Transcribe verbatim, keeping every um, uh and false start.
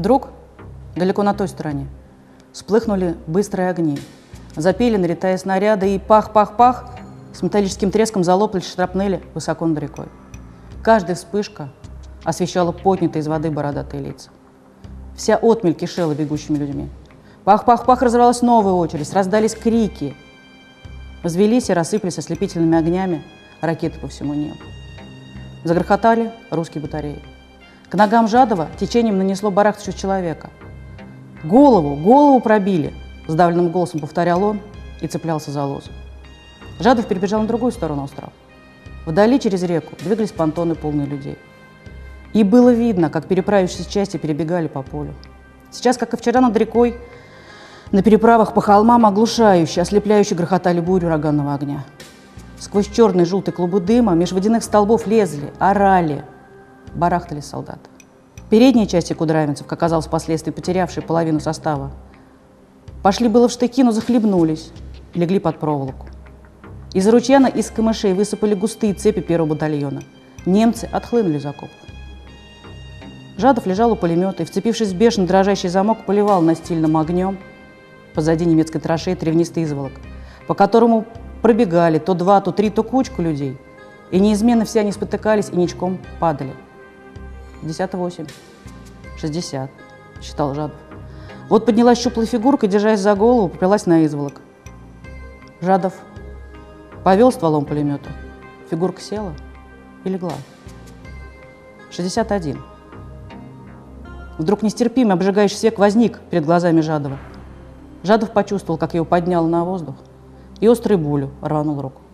Вдруг, далеко на той стороне, вспыхнули быстрые огни, запели, налетая снаряды, и пах-пах-пах, с металлическим треском залопались шрапнели высоко над рекой. Каждая вспышка освещала поднятые из воды бородатые лица. Вся отмель кишела бегущими людьми. Пах-пах-пах, разорвалась новая очередь, раздались крики. Возвелись и рассыпались ослепительными огнями ракеты по всему небу. Загрохотали русские батареи. К ногам Жадова течением нанесло барахтающего человека. «Голову, голову пробили!» – сдавленным голосом повторял он и цеплялся за лозу. Жадов перебежал на другую сторону острова. Вдали через реку двигались понтоны, полные людей. И было видно, как переправившиеся части перебегали по полю. Сейчас, как и вчера над рекой, на переправах по холмам оглушающе, ослепляюще грохотали бурю ураганного огня. Сквозь черные желтые клубы дыма меж водяных столбов лезли, орали, барахтались солдаты. Передние части кудравинцев, как оказалось впоследствии потерявшие половину состава, пошли было в штыки, но захлебнулись, легли под проволоку. Из ручьяна из камышей высыпали густые цепи первого батальона. Немцы отхлынули из окопов. Жадов лежал у пулемета и, вцепившись в бешено дрожащий замок, поливал настильным огнем позади немецкой траншеи тревнистый изволок, по которому пробегали то два, то три, то кучку людей, и неизменно все они спотыкались и ничком падали. пятьдесят восемь, шестьдесят, считал Жадов. Вот поднялась щуплая фигурка, держась за голову, поплелась на изволок. Жадов повел стволом пулемета, фигурка села и легла. шестьдесят один. Вдруг нестерпимый обжигающий свет возник перед глазами Жадова. Жадов почувствовал, как его подняло на воздух, и острой болью рванул руку.